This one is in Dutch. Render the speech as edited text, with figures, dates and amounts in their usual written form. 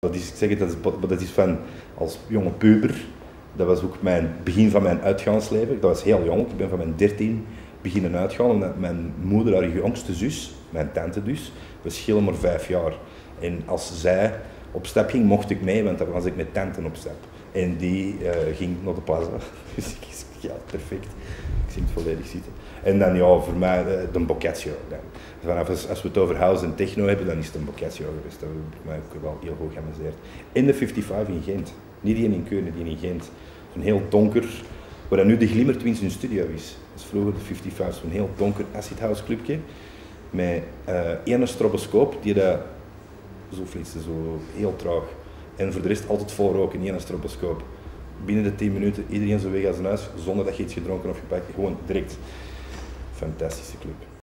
Dat is, ik zeg het, dat is van als jonge puber. Dat was ook mijn begin van mijn uitgaansleven. Dat was heel jong. Ik ben van mijn 13 beginnen uitgaan. Omdat mijn moeder, haar jongste zus, mijn tante dus, we schillen maar 5 jaar. En als zij op stap ging, mocht ik mee, want dan was ik met tante op stap. En die ging naar de plaza. Dus ik ja, perfect. Ik zie het volledig zitten. En dan ja, voor mij de Boccaccio. Vanaf als we het over house en techno hebben, dan is het een Boccaccio geweest. Dat heb ik mij ook wel heel hoog geamuseerd. En de 55 in Gent. Niet die in Keulen, die in Gent. Een heel donker, waar nu de Glimmer Twins hun studio is. Dat is vroeger de 55, zo'n heel donker acid house clubje. Met één stroboscoop, die dat zo flitste, zo heel traag. En voor de rest altijd vol roken, één stroboscoop. Binnen de 10 minuten iedereen zo weg als een huis, zonder dat je iets gedronken of gepakt, gewoon direct. Fantastische club.